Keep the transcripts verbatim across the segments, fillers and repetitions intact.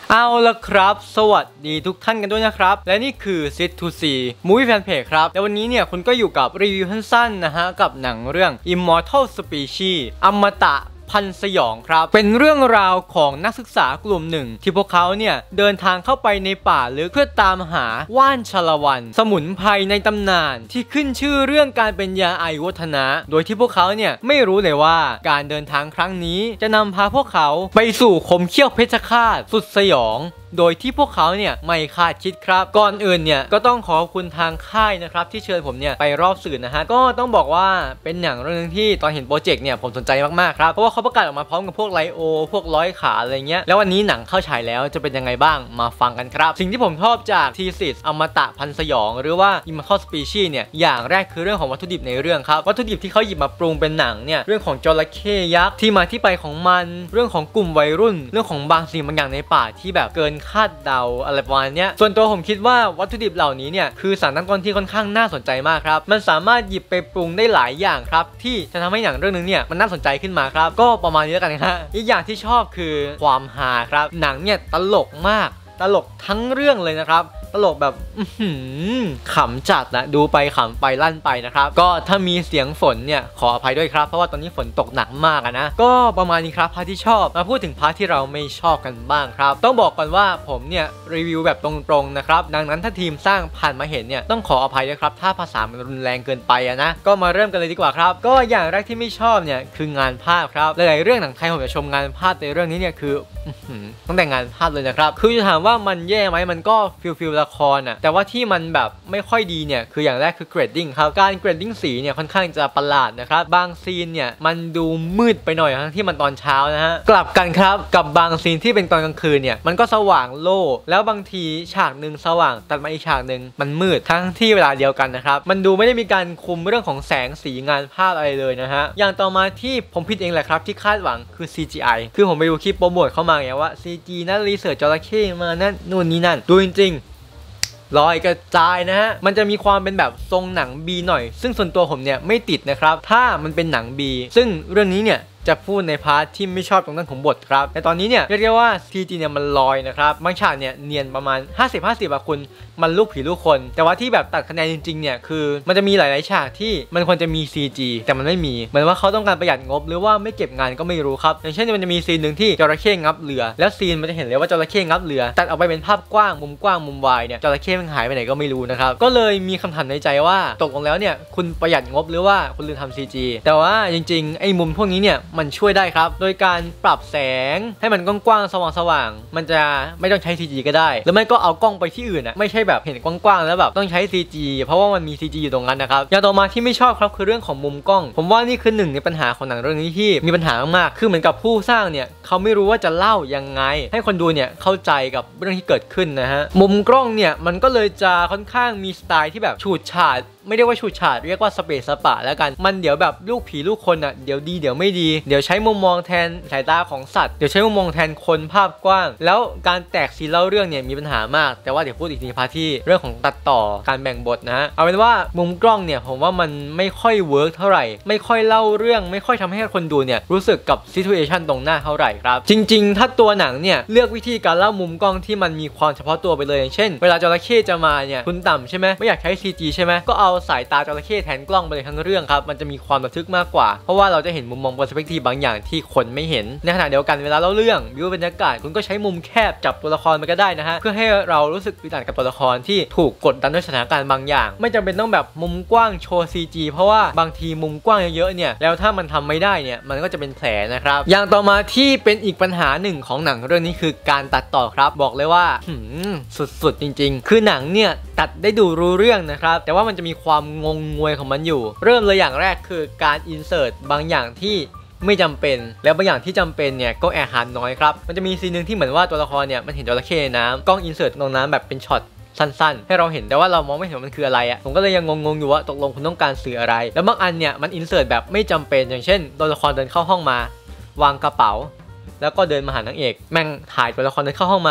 เอาละครับสวัสดีทุกท่านกันด้วยนะครับและนี่คือ ซิท ทู ซี Movie Fan Page ครับและวันนี้เนี่ยคุณก็อยู่กับรีวิวสั้นๆนะฮะกับหนังเรื่อง Immortal Species อมตะพันสยองครับเป็นเรื่องราวของนักศึกษากลุ่มหนึ่งที่พวกเขาเนี่ยเดินทางเข้าไปในป่าลึกเพื่อตามหาว่านชาละวันสมุนไพรในตำนานที่ขึ้นชื่อเรื่องการเป็นยาอายุวัฒนะโดยที่พวกเขาเนี่ยไม่รู้เลยว่าการเดินทางครั้งนี้จะนำพาพวกเขาไปสู่คมเขี้ยวเพชฌฆาตสุดสยองโดยที่พวกเขาเนี่ยไม่คาดคิดครับก่อนอื่นเนี่ยก็ต้องขอบคุณทางค่ายนะครับที่เชิญผมเนี่ยไปรอบสื่อนะฮะก็ต้องบอกว่าเป็นหนังเรื่องนึงที่ตอนเห็นโปรเจกต์เนี่ยผมสนใจมากๆครับเพราะว่าเขาประกาศออกมาพร้อมกับพวกไลโอพวกร้อยขาอะไรเงี้ยแล้ววันนี้หนังเข้าฉายแล้วจะเป็นยังไงบ้างมาฟังกันครับสิ่งที่ผมชอบจากทีซิสอมตะพันสยองหรือว่า Immortal Species เนี่ยอย่างแรกคือเรื่องของวัตถุดิบในเรื่องครับวัตถุดิบที่เขาหยิบมาปรุงเป็นหนังเนี่ยเรื่องของจระเข้ยักษ์ที่มาที่ไปของมันเรื่องของกลุ่มวัยรุ่นเรื่องของบางสิ่งบางอย่างในป่าที่แบบเกินคาดเดาอะไรประมาณนี้ส่วนตัวผมคิดว่าวัตถุดิบเหล่านี้เนี่ยคือสารตั้งต้นที่ค่อนข้างน่าสนใจมากครับมันสามารถหยิบไปปรุงได้หลายอย่างครับที่จะทำให้หนังเรื่องนึงเนี่ยมันน่าสนใจขึ้นมาครับก็ประมาณนี้แล้วกันนะฮะอีกอย่างที่ชอบคือความฮาครับหนังเนี่ยตลกมากตลกทั้งเรื่องเลยนะครับตลกแบบขำจัดนะดูไปขำไปลั่นไปนะครับก็ถ้ามีเสียงฝนเนี่ยขออภัยด้วยครับเพราะว่าตอนนี้ฝนตกหนักมากนะก็ประมาณนี้ครับพาร์ทที่ชอบมาพูดถึงพาร์ทที่เราไม่ชอบกันบ้างครับต้องบอกก่อนว่าผมเนี่ยรีวิวแบบตรงๆนะครับดังนั้นถ้าทีมสร้างผ่านมาเห็นเนี่ยต้องขออภัยด้วยครับถ้าภาษามันรุนแรงเกินไปนะก็มาเริ่มกันเลยดีกว่าครับก็อย่างแรกที่ไม่ชอบเนี่ยคืองานภาพครับหลายๆเรื่องหนังไทยผมจะชมงานภาพในเรื่องนี้เนี่ยคือตั้งแต่งานภาพเลยนะครับคือจะถามว่ามันแย่ไหมมันก็ฟิลฟิลละครอ่ะแต่ว่าที่มันแบบไม่ค่อยดีเนี่ยคืออย่างแรกคือเกรดดิ้งครับการเกรดดิ้งสีเนี่ยค่อนข้างจะประหลาดนะครับบางซีนเนี่ยมันดูมืดไปหน่อยทั้งที่มันตอนเช้านะฮะกลับกันครับกับบางซีนที่เป็นตอนกลางคืนเนี่ยมันก็สว่างโล่แล้วบางทีฉากหนึ่งสว่างตัดมาอีกฉากหนึ่งมันมืดทั้งที่เวลาเดียวกันนะครับมันดูไม่ได้มีการคุมเรื่องของแสงสีงานภาพอะไรเลยนะฮะอย่างต่อมาที่ผมผิดเองแหละครับที่คาดหวังคือ ซี จี ไอ คือผมไปดูคลิปโปรโมทเข้ามาไงว่า ซี จี นั่นรีเสิร์ชจระเข้มานั่นนู่นนี่นั่นดูจริงๆลอยกระจายนะฮะมันจะมีความเป็นแบบทรงหนัง B หน่อยซึ่งส่วนตัวผมเนี่ยไม่ติดนะครับถ้ามันเป็นหนัง B ซึ่งเรื่องนี้เนี่ยจะพูดในพาร์ทที่ไม่ชอบตรงนั้นของบทครับแต่ตอนนี้เนี่ยเรียกได้ว่า ซี จี เนี่ยมันลอยนะครับบางฉากเนี่ยเนียนประมาณ ห้าสิบ ห้าสิบ อะคุณมันลูกผีลูกคนแต่ว่าที่แบบตัดคะแนนจริงๆเนี่ยคือมันจะมีหลายๆฉากที่มันควรจะมี ซี จี แต่มันไม่มีเหมือนว่าเขาต้องการประหยัดงบหรือว่าไม่เก็บงานก็ไม่รู้ครับอย่างเช่นมันจะมีซีนหนึ่งที่จระเข้งับเรือแล้วซีนมันจะเห็นเลยว่าจระเข้งับเรือตัดออกไปเป็นภาพกว้างมุมกว้างมุมวายเนี่ยจระเข้มันหายไปไหนก็ไม่รู้นะครับก็เลยมีคำถามในใจว่าตกลงแล้วเนี่ยคุณประหยัดงบหรือว่าคุณลืมทำ ซี จี แต่ว่าจริงๆไอ้มุมพวกนี้เนี่ยมันช่วยได้ครับโดยการปรับแสงให้มันกว้างๆสว่างๆมันจะไม่ต้องใช้ ซี จี ก็ได้หรือไม่ก็เอากล้องไปที่อื่นนะไม่ใช่แบบเห็นกว้างๆแล้วแบบต้องใช้ ซี จี เพราะว่ามันมี ซี จี อยู่ตรงนั้นนะครับอย่างต่อมาที่ไม่ชอบครับคือเรื่องของมุมกล้องผมว่านี่คือหนึ่งในปัญหาของหนังเรื่องนี้ที่มีปัญหามากๆคือเหมือนกับผู้สร้างเนี่ยเขาไม่รู้ว่าจะเล่ายังไงให้คนดูเนี่ยเข้าใจกับเรื่องที่เกิดขึ้นนะฮะมุมกล้องเนี่ยมันก็เลยจะค่อนข้างมีสไตล์ที่แบบฉูดฉาดไม่ได้ว่าฉูดฉาดเรียกว่าสเปซสปะแล้วกันมันเดี๋ยวแบบลูกผีลูกคนอ่ะเดี๋ยวดีเดี๋ยวไม่ดีเดี๋ยวใช้มุมมองแทนสายตาของสัตว์เดี๋ยวใช้มุมมองแทนคนภาพกว้างแล้วการแตกซีนเล่าเรื่องเนี่ยมีปัญหามากแต่ว่าเดี๋ยวพูดอีกทีพาที่เรื่องของตัดต่อการแบ่งบทนะฮะเอาเป็นว่ามุมกล้องเนี่ยผมว่ามันไม่ค่อยเวิร์กเท่าไหร่ไม่ค่อยเล่าเรื่องไม่ค่อยทำให้คนดูเนี่ยรู้สึกกับซิทูเอชันตรงหน้าเท่าไหร่ครับจริงๆถ้าตัวหนังเนี่ยเลือกวิธีการเล่ามุมกล้องที่มันมีความเฉพาะตัวไปเลยอย่างเช่นเวลาจระเข้จะมาเนี่ยคุณต่ำใช่ไหมไม่อยากใช้ ซี จี ใช่ไหมก็เอาสายตาจระเข้แทนกล้องไปเลยทั้งเรื่องครับมันจะมีความระทึกมากกว่าเพราะว่าเราจะเห็นมุมมองเปอร์สเปกทีฟบางอย่างที่คนไม่เห็นในขณะเดียวกันเวลาเล่าเรื่องวิวบรรยากาศคุณก็ใช้มุมแคบจับตัวละครมันก็ได้นะฮะเพื่อให้เรารู้สึกอึดอัดกับตัวละครที่ถูกกดดันด้วยสถานการณ์บางอย่างไม่จำเป็นต้องแบบมุมกว้างโชว์ ซี จี เพราะว่าบางทีมุมกว้างเยอะๆเนี่ยแล้วถ้ามันทำไม่ได้เนี่ยมันก็จะเป็นแผลนะครับอย่างต่อมาที่เป็นอีกปัญหาหนึ่งของหนังเรื่องนี้คือการตัดต่อครับบอกเลยว่าสุดๆจริงๆคือหนังเนี่ยตัดได้ดูรู้เรื่องนะครับแต่ว่ามันจะมีความงงงวยของมันอยู่เริ่มเลยอย่างแรกคือการอินเสิร์ตบางอย่างที่ไม่จำเป็นแล้วบางอย่างที่จำเป็นเนี่ยก็แอร์ฮาร์ดน้อยครับมันจะมีซีนหนึ่งที่เหมือนว่าตัวละครเนี่ยมันเห็นจระเข้ในน้ำกล้องอินเสิร์ตลงน้ำแบบเป็นช็อตสั้นๆให้เราเห็นแต่ว่าเรามองไม่เห็นมันคืออะไรอ่ะผมก็เลยยังงงๆอยู่ว่าตกลงคุณต้องการสื่ออะไรแล้วบางอันเนี่ยมันอินเสิร์ตแบบไม่จำเป็นอย่างเช่นตัวละครเดินเข้าห้องมาวางกระเป๋าแล้วก็เดินมาหานางเอกแม่งถ่ายตัวละครเดินเข้าห้องมา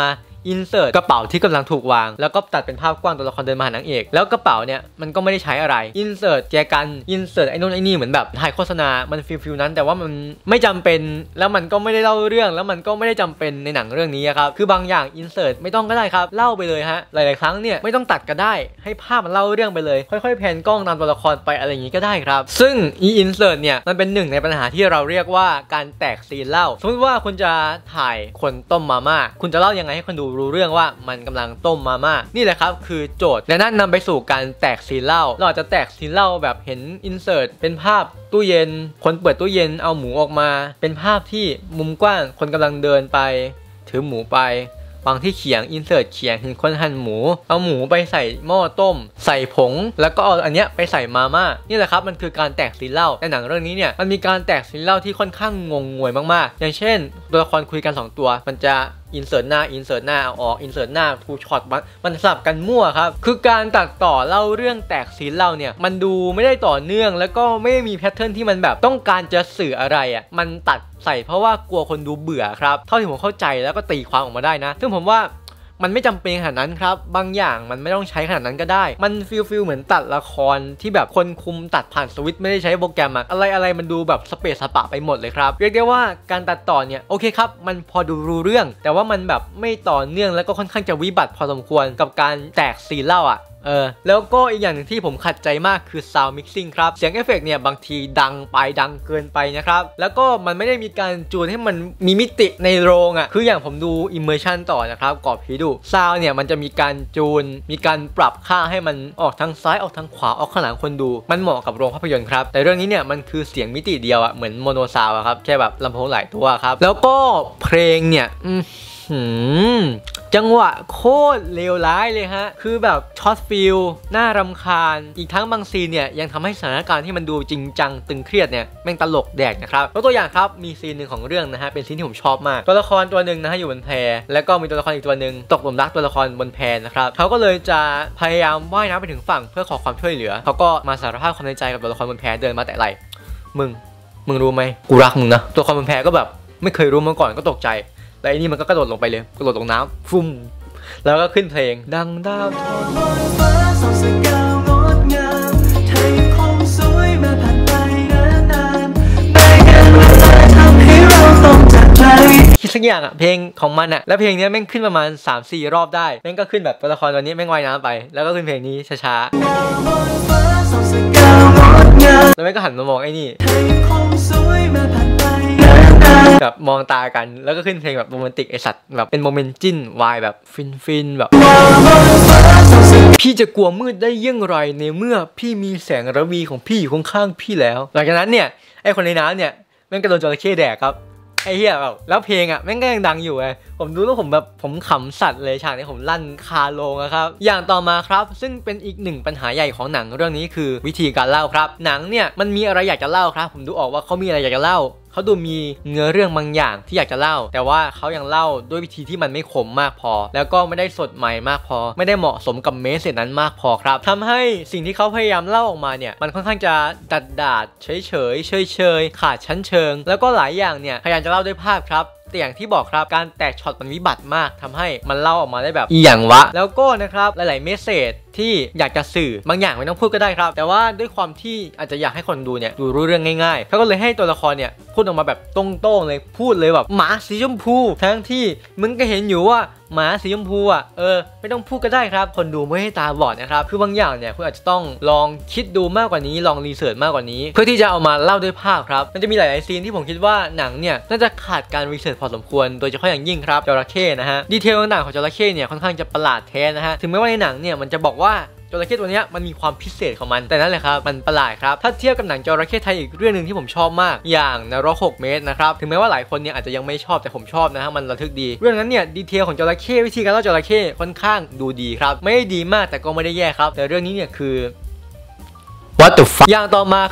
อินเสิร์ตกระเป๋าที่กำลังถูกวางแล้วก็ตัดเป็นภาพกว้างตัวละครเดินมาหานางเอกแล้วกระเป๋าเนี่ยมันก็ไม่ได้ใช้อะไรอินเสิร์ตแจกันอินเสิร์ตไอ้นู่นไอ้นี่เหมือนแบบถ่ายโฆษณามันฟิลฟิลนั้นแต่ว่ามันไม่จำเป็นแล้วมันก็ไม่ได้เล่าเรื่องแล้วมันก็ไม่ได้จำเป็นในหนังเรื่องนี้ครับคือบางอย่างอินเสิร์ตไม่ต้องก็ได้ครับเล่าไปเลยฮะหลายๆครั้งเนี่ยไม่ต้องตัดก็ได้ให้ภาพมันเล่าเรื่องไปเลยค่อยๆแพนกล้องตามตัวละครไปอะไรอย่างนี้ก็ได้ครับซึ่งอีอินเสิร์ตเนี่ยมันเป็นหนึ่งในปัญหาที่เราเรียกว่าการแตกซีนเล่าสมมติว่าคุณจะถ่ายคนต้มมาม่าคุณจะเล่ายังไงให้คนดูรู้เรื่องว่ามันกำลังต้มมาม่านี่แหละครับคือโจทย์และนั่นนำไปสู่การแตกซีนเล่าเราอาจจะแตกซีนเล่าแบบเห็นอินเสิร์ตเป็นภาพตู้เย็นคนเปิดตู้เย็นเอาหมูออกมาเป็นภาพที่มุมกว้างคนกำลังเดินไปถือหมูไปบางที่เขียงอินเสิร์ตเขียงเห็นคนหั่นหมูเอาหมูไปใส่หม้อต้มใส่ผงแล้วก็เอาอันเนี้ยไปใส่มาม่านี่แหละครับมันคือการแตกซีนเล่าในหนังเรื่องนี้เนี่ยมันมีการแตกซีนเล่าที่ค่อนข้างงงงวยมากๆอย่างเช่นตัวละครคุยกันสองตัวมันจะอินเสิร์ตหน้าอินเสิร์ตหน้าเอาออกอินเสิร์ตหน้าทูช็อตมันสลับกันมั่วครับคือการตัดต่อเล่าเรื่องแตกซีนเล่าเนี่ยมันดูไม่ได้ต่อเนื่องแล้วก็ไม่ได้มีแพทเทิร์นที่มันแบบต้องการจะสื่ออะไรอ่ะมันตัดใส่เพราะว่ากลัวคนดูเบื่อครับเท่าที่ผมเข้าใจแล้วก็ตีความออกมาได้นะซึ่งผมว่ามันไม่จำเป็นขนาดนั้นครับบางอย่างมันไม่ต้องใช้ขนาดนั้นก็ได้มันฟิลฟิลเหมือนตัดละครที่แบบคนคุมตัดผ่านสวิตช์ไม่ได้ใช้โปรแกรมอะไรอะไรมันดูแบบสเปซสปะไปหมดเลยครับเรียกได้ว่าการตัดต่อเนี่ยโอเคครับมันพอดูรู้เรื่องแต่ว่ามันแบบไม่ต่อเนื่องแล้วก็ค่อนข้างจะวิบัติพอสมควรกับการแตกซีนเล่าอ่ะเออแล้วก็อีกอย่างหนึ่งที่ผมขัดใจมากคือ Sound Mixing ครับเสียงเอฟเฟกต์เนี่ยบางทีดังไปดังเกินไปนะครับแล้วก็มันไม่ได้มีการจูนให้มันมีมิติในโรงอ่ะคืออย่างผมดู Immersion ต่อนะครับกอบผีดู Sound เนี่ยมันจะมีการจูนมีการปรับค่าให้มันออกทางซ้ายออกทางขวาออกข้างหลังคนดูมันเหมาะกับโรงภาพยนตร์ครับแต่เรื่องนี้เนี่ยมันคือเสียงมิติเดียวอ่ะเหมือนโมโนซาวด์ครับแค่แบบลำโพงหลายตัวครับแล้วก็เพลงเนี่ยอืมจังหวะโคตรเลวร้ายเลยฮะคือแบบช็อตฟิลน่ารำคาญอีกทั้งบางซีนเนี่ยยังทำให้สถานการณ์ที่มันดูจริงจังตึงเครียดเนี่ยแม่งตลกแดกนะครับยกตัวอย่างครับมีซีนหนึ่งของเรื่องนะฮะเป็นซีนที่ผมชอบมากตัวละครตัวหนึ่งนะฮะอยู่บนแพแล้วก็มีตัวละครอีกตัวหนึ่งตกหลุมรักตัวละครบนแพนะครับเขาก็เลยจะพยายามว่ายน้ำไปถึงฝั่งเพื่อขอความช่วยเหลือเขาก็มาสารภาพความในใจกับตัวละครบนแพเดินมาแต่ไหล่มึงมึงรู้ไหมกูรักมึงนะตัวละครบนแพก็แบบไม่เคยรู้มาก่อนก็ตกใจแล้วไอ้นี่มันก็กระโดดลงไปเลยกระโดดลงน้ำฟุ้มแล้วก็ขึ้นเพลงดังดาวบนฟ้าส่องสกาวงดงามเธอยังคงสวยมาผ่านไปนานๆไม่กันเวลาทำให้เราต้องจากใจคิดสักอย่างอะเพลงของมันอะแล้วเพลงนี้แม่งขึ้นประมาณ สามสี่ รอบได้แม่งก็ขึ้นแบบตัวละครตัวนี้แม่งว่ายน้ำไปแล้วก็ขึ้นเพลงนี้ช้าๆแล้วแม่งก็หันมามองไอ้นี่แบบมองตากันแล้วก็ขึ้นเพลงแบบโรแมนติกไอสัตว์แบบเป็นโมเมนต์จิ้นวายแบบฟินฟินแบบพี่จะกลัวมืดได้ยังไรในเมื่อพี่มีแสงระวีของพี่อยู่ข้างๆพี่แล้วหลังจากนั้นเนี่ยไอคนในน้ำเนี่ยแม่งกระโดดจระเข้แดกครับไอเหี้ยแบบแล้วเพลงอ่ะแม่งก็ยังดังอยู่ไงผมดูแล้วผมแบบผมขำสัตว์เลยฉากนี้ผมลั่นคาโลงครับอย่างต่อมาครับซึ่งเป็นอีกหนึ่งปัญหาใหญ่ของหนังเรื่องนี้คือวิธีการเล่าครับหนังเนี่ยมันมีอะไรอยากจะเล่าครับผมดูออกว่าเขามีอะไรอยากจะเล่าเขาดูมีเนื้อเรื่องบางอย่างที่อยากจะเล่าแต่ว่าเขายังเล่าด้วยวิธีที่มันไม่คมมากพอแล้วก็ไม่ได้สดใหม่มากพอไม่ได้เหมาะสมกับเมสเซจนั้นมากพอครับทำให้สิ่งที่เขาพยายามเล่าออกมาเนี่ยมันค่อนข้างจะดัดดาดเฉยเฉยเฉยเฉยขาดชั้นเชิงแล้วก็หลายอย่างเนี่ยพยายามจะเล่าด้วยภาพครับแต่อย่างที่บอกครับการแตกช็อตมันวิบัติมากทำให้มันเล่าออกมาได้แบบอีหยังวะแล้วก็นะครับหลายๆเมสเซจที่อยากจะสื่อบางอย่างไม่ต้องพูดก็ได้ครับแต่ว่าด้วยความที่อาจจะอยากให้คนดูเนี่ยดูรู้เรื่องง่ายๆเขาก็เลยให้ตัวละครเนี่ยพูดออกมาแบบตรงๆเลยพูดเลยแบบหมาสีชมพูทั้งที่มึงก็เห็นอยู่ว่าหมาสีชมพูอ่ะเออไม่ต้องพูดก็ได้ครับคนดูไม่ให้ตาบอดนะครับคือบางอย่างเนี่ยคุณอาจจะต้องลองคิดดูมากกว่านี้ลองรีเสิร์ชมากกว่านี้เพื่อที่จะเอามาเล่าด้วยภาพครับมันจะมีหลายๆซีนที่ผมคิดว่าหนังเนี่ยน่าจะขาดการรีเสิร์ชพอสมควรโดยเฉพาะอย่างยิ่งครับจระเข้นะฮะดีเทลต่างๆของจระเข้เนี่ยค่อนข้างจะประหลาดแท้นะฮะถึงแม้ว่าในหนังเนี่ยมันจะบอกว่าจระเข้ตัวนี้มันมีความพิเศษของมันแต่นั่นแหละครับมันประหลาดครับถ้าเทียบกับหนังจระเข้ไทยอีกเรื่องนึงที่ผมชอบมากอย่างนรกหกเมตรนะครับถึงแม้ว่าหลายคนเนี่ยอาจจะยังไม่ชอบแต่ผมชอบนะฮะมันระทึกดีเรื่องนั้นเนี่ยดีเทลของจระเข้วิธีการเล่าจระเข้ค่อนข้างดูดีครับไม่ได้ดีมากแต่ก็ไม่ได้แย่ครับแต่เรื่องนี้เนี่ยคือ What the fuck อย่างต่อมาครับ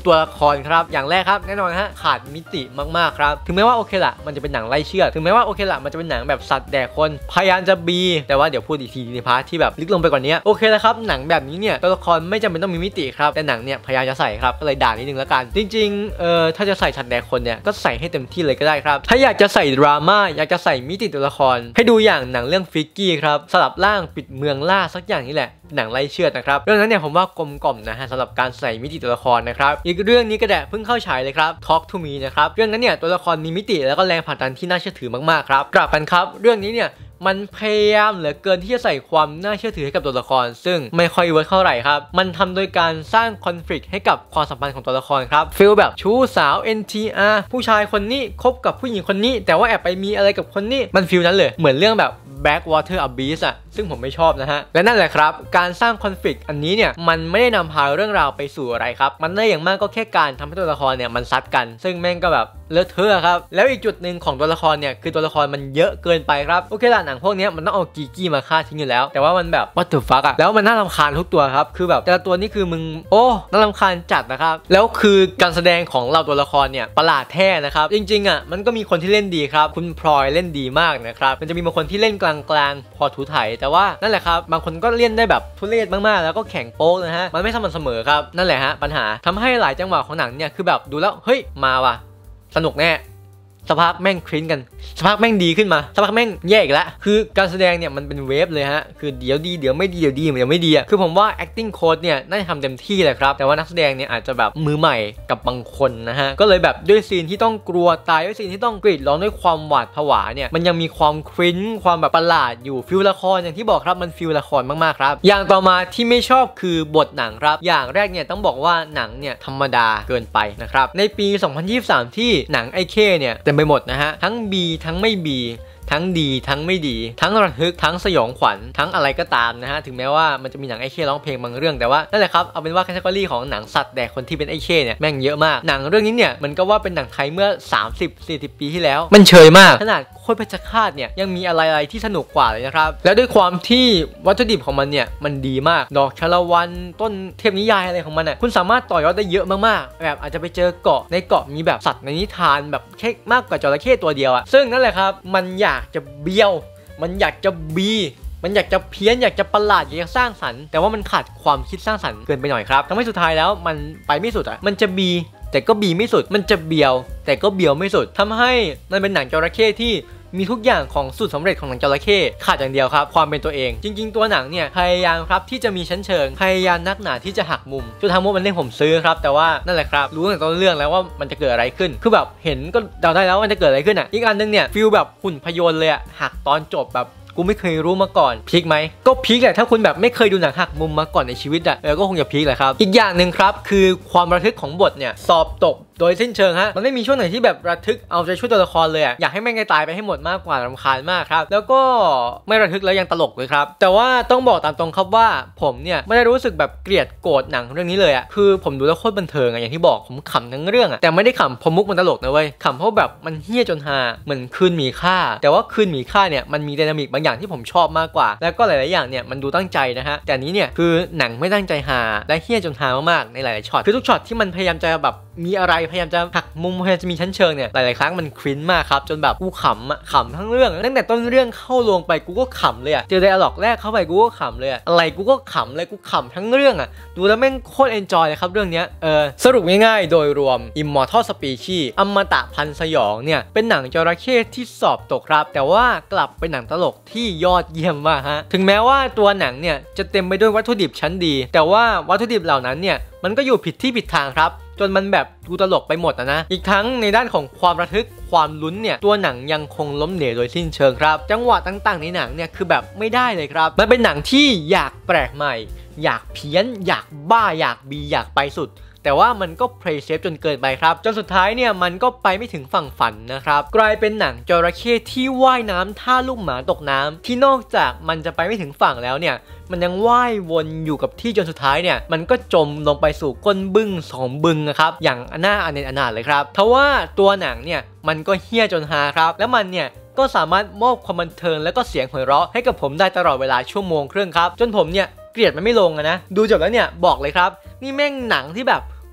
ตัวละครครับอย่างแรกครับแน่นอนฮะขาดมิติมากๆครับถึงแม้ว่าโอเคละมันจะเป็นหนังไล่เชือดถึงแม้ว่าโอเคละมันจะเป็นหนังแบบสัตว์แดกคนพยายามจะบีแต่ว่าเดี๋ยวพูดอีกทีในพาร์ทที่แบบลึกลงไปกว่านี้โอเคแล้วครับหนังแบบนี้เนี่ยตัวละครไม่จำเป็นต้องมีมิติครับแต่หนังเนี่ยพยายามจะใส่ครับก็เลยด่านิดนึงแล้วกันจริงๆเอ่อถ้าจะใส่สัตว์แดกคนเนี่ยก็ใส่ให้เต็มที่เลยก็ได้ครับถ้าอยากจะใส่ดราม่าอยากจะใส่มิติตัวละครให้ดูอย่างหนังเรื่องฟิกกี้ครับสลับร่างปิดเมืองล่าสักอย่างนี่แหละหนังไล่เชือดนะครับเรื่องนั้นเนี่ยผมว่ากลมกล่อมนะฮะสำหรับการใส่มิติตัวละครนะครับอีกเรื่องนี้ก็แดะเพิ่งเข้าฉายเลยครับ Talk to Me นะครับเรื่องนั้นเนี่ยตัวละครมีมิติแล้วก็แรงผลักดันที่น่าเชื่อถือมากๆครับกลับกันครับเรื่องนี้เนี่ยมันพยายามเหลือเกินที่จะใส่ความน่าเชื่อถือให้กับตัวละครซึ่งไม่ค่อยเวิร์คเท่าไหร่ครับมันทำโดยการสร้างคอนฟ lict ให้กับความสัมพันธ์ของตัวละครครับฟีลแบบชู้สาว เอ็น ที อาร์ ผู้ชายคนนี้คบกับผู้หญิงคนนี้แต่ว่าแอบไปมีอะไรกับคนนี้มันฟีลนั้นเลยเหมือนเรื่องแบบ Backwater Abyss อะซึ่งผมไม่ชอบนะฮะและนั่นแหละครับการสร้างคอนฟ lict อันนี้เนี่ยมันไม่ได้นำพาเรื่องราวไปสู่อะไรครับมันได้อย่างมากก็แค่การทำให้ตัวละครเนี่ยมันซัดกันซึ่งแม่งก็แบบเลอะเทอะครับแล้วอีกจุดหนึ่งของตัวละครเนี่ยคือตัวละครมันเยอะเกินไปครับโอเคละหนังพวกนี้มันต้องเอากีกี้มาฆ่าทิ้งอยู่แล้วแต่ว่ามันแบบ what the fuck อะแล้วมันน่ารำคาญทุกตัวครับคือแบบแต่ละตัวนี่คือมึงโอ้น่ารำคาญจัดนะครับแล้วคือการแสดงของเราตัวละครเนี่ยประหลาดแท้นะครับจริงๆอ่ะมันก็มีคนที่เล่นดีครับคุณพลอยเล่นดีมากนะครับมันจะมีบางคนที่เล่นกลางๆพอถูถ่ายแต่ว่านั่นแหละครับบางคนก็เล่นได้แบบทุเรศมากๆแล้วก็แข็งโป๊กนะฮะมันไม่สม่ำเสมอครับนั่นแหละฮะปัญหาทำให้หลายจังหวะของหนังเนี่ยคือแบบดูแล้วเฮ้ยมาว่ะสนุกแน่สภาพแม่งคลิ้นกันสภาพแม่งดีขึ้นมาสภาพแม่งแย่อีกแล้วคือการแสดงเนี่ยมันเป็นเวฟเลยฮะคือเดี๋ยวดีเดี๋ยวไม่ดีเดี๋ยวดีเดี๋ยวไม่ดีอ่ะคือผมว่า acting coach เนี่ยน่าจะทำเต็มที่เลยครับแต่ว่านักแสดงเนี่ยอาจจะแบบมือใหม่กับบางคนนะฮะก็เลยแบบด้วยซีนที่ต้องกลัวตายด้วยซีนที่ต้องกรีดร้องด้วยความหวาดผวาเนี่ยมันยังมีความคลิ้นความแบบประหลาดอยู่ฟิลละครอย่างที่บอกครับมันฟิลละครมากๆครับอย่างต่อมาที่ไม่ชอบคือบทหนังครับอย่างแรกเนี่ยต้องบอกว่าหนังเนี่ยธรรมดาเกินไปนะครับในปีสองพันยี่สิบสามที่หนังไอเคเนี่ยเต็มไปหมดนะฮะทั้ง B ทั้งไม่ B ทั้งดีทั้งไม่ดีทั้งระทึกทั้งสยองขวัญทั้งอะไรก็ตามนะฮะถึงแม้ว่ามันจะมีหนังไอเคร้องเพลงบางเรื่องแต่ว่านั่นแหละครับเอาเป็นว่าแคตตากรีของหนังสัตว์แดกคนที่เป็นไอเคเนี่ยแม่งเยอะมากหนังเรื่องนี้เนี่ยมันก็ว่าเป็นหนังไทยเมื่อ สามสิบสี่สิบ ปีที่แล้วมันเฉยมากขนาดโคตรเพชฌฆาตเนี่ยยังมีอะไรๆที่สนุกกว่าเลยนะครับแล้วด้วยความที่วัตถุดิบของมันเนี่ยมันดีมากดอกชาละวันต้นเทพนิยายอะไรของมันอ่ะคุณสามารถต่อยอดได้เยอะมากๆแบบอาจจะไปเจอเกาะในเกาะมีแบบสัตว์ในนิทานแบบแค่มากกว่าจระเข้ตัวเดียวอ่ะซึ่งนั่นแหละครับมันอยากจะเบี้ยวมันอยากจะบีมันอยากจะเพี้ยนอยากจะประหลาดอยากจะสร้างสรรค์แต่ว่ามันขาดความคิดสร้างสรรค์เกินไปหน่อยครับทำให้สุดท้ายแล้วมันไปไม่สุดอ่ะมันจะบีแต่ก็บีไม่สุดมันจะเบียวแต่ก็เบียวไม่สุดทำให้มันเป็นหนังจระเข้ที่มีทุกอย่างของสูตรสำเร็จของหนังจระเข้ขาดอย่างเดียวครับความเป็นตัวเองจริงๆตัวหนังเนี่ยพยายามครับที่จะมีชั้นเชิงพยายามนักหนาที่จะหักมุมจุดทางมุมมันเล่นผมซื้อครับแต่ว่านั่นแหละครับรู้ตั้งแต่ต้นเรื่องแล้วว่ามันจะเกิดอะไรขึ้นคือแบบเห็นก็เดาได้แล้วว่ามันจะเกิดอะไรขึ้นอ่ะอีกอันนึงเนี่ยฟิลแบบหุ่นพยนต์เลยอ่ะหักตอนจบแบบกูไม่เคยรู้มาก่อนพีคไหมก็พีคแหละถ้าคุณแบบไม่เคยดูหนังหักมุมมาก่อนในชีวิตอะเออก็คงจะพีคแหละครับอีกอย่างหนึ่งครับคือความระทึกของบทเนี่ยสอบตกโดยสิ้นเชิงฮะมันไม่มีช่วงไหนที่แบบระทึกเอาใจช่วยตัวละครเลยอะอยากให้แม่งตายไปให้หมดมากกว่ารำคาญมากครับแล้วก็ไม่ระทึกแล้วยังตลกเลยครับแต่ว่าต้องบอกตามตรงครับว่าผมเนี่ยไม่ได้รู้สึกแบบเกลียดโกรธหนังเรื่องนี้เลยอะคือผมดูแล้วโคตรบันเทิงอะอย่างที่บอกผมขำทั้งเรื่องอะแต่ไม่ได้ขำเพราะมุกมันตลกนะเว้ยขำเพราะแบบมันเหี้ยจนฮาเหมือนคืนมีค่าแต่ว่าคืนมีค่าเนี่ยมันมีไดนามิกบางอย่างที่ผมชอบมากกว่าแล้วก็หลายๆอย่างเนี่ยมันดูตั้งใจนะฮะแต่นี้เนี่ยคือหนังไม่ตั้งใจหาและเหี้ยจนหามากๆในหลายๆช็อตคือทุกช็อตที่มันพยายามจะแบบมีอะไรพยายามจะหักมุมพยายามจะมีชั้นเชิงเนี่ยหลายๆครั้งมันคลิ้นมากครับจนแบบกูขำอะขำทั้งเรื่องตั้งแต่ต้นเรื่องเข้าลงไปกูก็ขำเลยอะเจอไดอะล็อกแรกเข้าไปกูก็ขำเลยอะอะไรกูก็ขำเลยกูขำทั้งเรื่องอะดูแล้วแม่งโคตรเอนจอยเลยครับเรื่องนี้เออสรุปง่ายๆโดยรวม Immortal Species อมตะพันธุ์สยองเนี่ยเป็นหนังจระเข้ที่สอบตกครับแต่ว่ากลับเป็นหนังตลกที่ยอดเยี่ยมมากฮะถึงแม้ว่าตัวหนังเนี่ยจะเต็มไปด้วยวัตถุดิบชั้นดีแต่ว่าวัตถุดิบเหล่านั้นเนี่ยมันก็อยู่ผิดที่ผิดทางครับจนมันแบบดูตลกไปหมดนะนะอีกทั้งในด้านของความระทึกความลุ้นเนี่ยตัวหนังยังคงล้มเหลวโดยสิ้นเชิงครับจังหวะต่างๆในหนังเนี่ยคือแบบไม่ได้เลยครับมันเป็นหนังที่อยากแปลกใหม่อยากเพี้ยนอยากบ้าอยากบีอยากไปสุดแต่ว่ามันก็เพลย์เซฟจนเกินไปครับจนสุดท้ายเนี่ยมันก็ไปไม่ถึงฝั่งฝันนะครับกลายเป็นหนังจระเข้ที่ว่ายน้ำท่าลูกหมาตกน้ำที่นอกจากมันจะไปไม่ถึงฝั่งแล้วเนี่ยมันยังว่ายวนอยู่กับที่จนสุดท้ายเนี่ยมันก็จมลงไปสู่ก้นบึ้งสองบึ้งนะครับอย่างน่าอเนจอนาถเลยครับเพราะว่าตัวหนังเนี่ยมันก็เหี้ยจนฮาครับแล้วมันเนี่ยก็สามารถมอบความบันเทิงและก็เสียงหัวเราะให้กับผมได้ตลอดเวลาชั่วโมงครึ่งครับจนผมเนี่ยเกลียดมันไม่ลงนะดูจบแล้วเนี่ยบอกเลยครับนี่แม่งหนังที่แบบ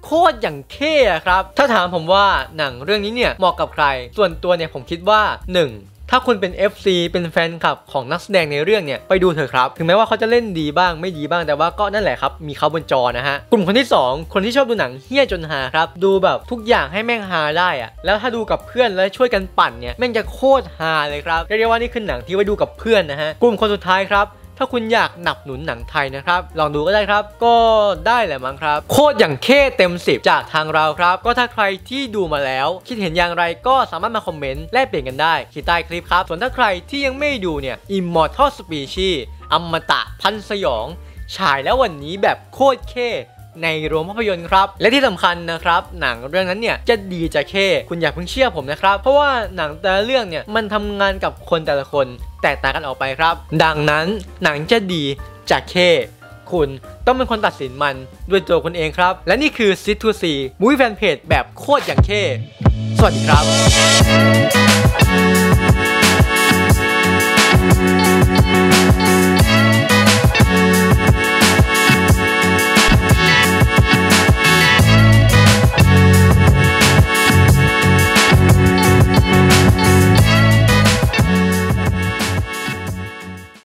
โคตรอย่างเท่ครับถ้าถามผมว่าหนังเรื่องนี้เนี่ยเหมาะกับใครส่วนตัวเนี่ยผมคิดว่าหนึ่งถ้าคุณเป็น เอฟ ซี เป็นแฟนคลับของนักแสดงในเรื่องเนี่ยไปดูเถอะครับถึงแม้ว่าเขาจะเล่นดีบ้างไม่ดีบ้างแต่ว่าก็นั่นแหละครับมีเขาบนจอนะฮะกลุ่มคนที่สองคนที่ชอบดูหนังเฮี้ยจนฮาครับดูแบบทุกอย่างให้แม่งฮาได้อะแล้วถ้าดูกับเพื่อนแล้วช่วยกันปั่นเนี่ยแม่งจะโคตรฮาเลยครับเรียกว่านี่คือหนังที่ไว้ดูกับเพื่อนนะฮะกลุ่มคนสุดท้ายครับถ้าคุณอยากหนับหนุนหนังไทยนะครับลองดูก็ได้ครับก็ได้แหละมั้งครับโคตรอย่างเท่เต็มสิบจากทางเราครับก็ถ้าใครที่ดูมาแล้วคิดเห็นอย่างไรก็สามารถมาคอมเมนต์แลกเปลี่ยนกันได้ที่ใต้คลิปครับส่วนถ้าใครที่ยังไม่ดูเนี่ย Immortal Species อมตะพันสยองฉายแล้ววันนี้แบบโคตรเท่ในโรงภาพยนตร์ครับและที่สำคัญนะครับหนังเรื่องนั้นเนี่ยจะดีจะเท่คุณอย่าเพิ่งเชื่อผมนะครับเพราะว่าหนังแต่ละเรื่องเนี่ยมันทำงานกับคนแต่ละคนแตกต่างกันออกไปครับดังนั้นหนังจะดีจะเท่คุณต้องเป็นคนตัดสินมันด้วยตัวคุณเองครับและนี่คือ ซิท ทู ซี Movie Fan Page แบบโคตรอย่างเท่สวัสดีครับ